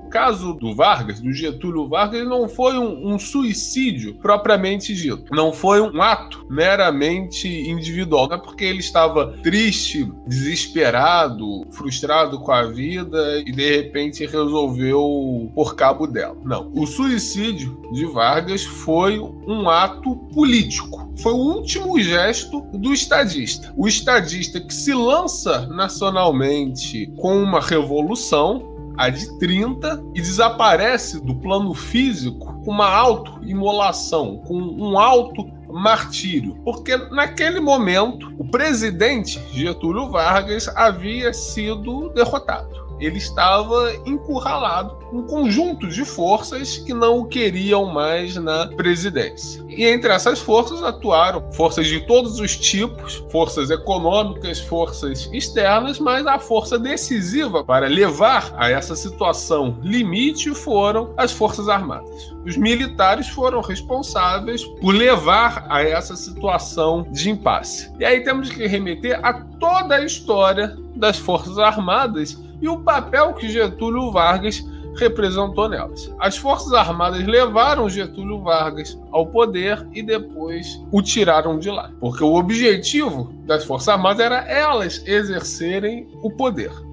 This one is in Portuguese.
caso do Vargas, do Getúlio Vargas, não foi um suicídio propriamente dito. Não foi um ato meramente individual. Não é porque ele estava triste, desesperado, frustrado com a vida e de repente resolveu pôr cabo dela. Não. O suicídio de Vargas foi um ato político. Foi o último gesto do estadista. O estadista que se lança nacionalmente com uma revolução, a de 30, e desaparece do plano físico com uma autoimolação, com um auto-martírio. Porque naquele momento, o presidente Getúlio Vargas havia sido derrotado. Ele estava encurralado, um conjunto de forças que não o queriam mais na presidência. E entre essas forças atuaram forças de todos os tipos, forças econômicas, forças externas, mas a força decisiva para levar a essa situação limite foram as Forças Armadas. Os militares foram responsáveis por levar a essa situação de impasse. E aí temos que remeter a toda a história das Forças Armadas e o papel que Getúlio Vargas representou nelas. As Forças Armadas levaram Getúlio Vargas ao poder e depois o tiraram de lá. Porque o objetivo das Forças Armadas era elas exercerem o poder.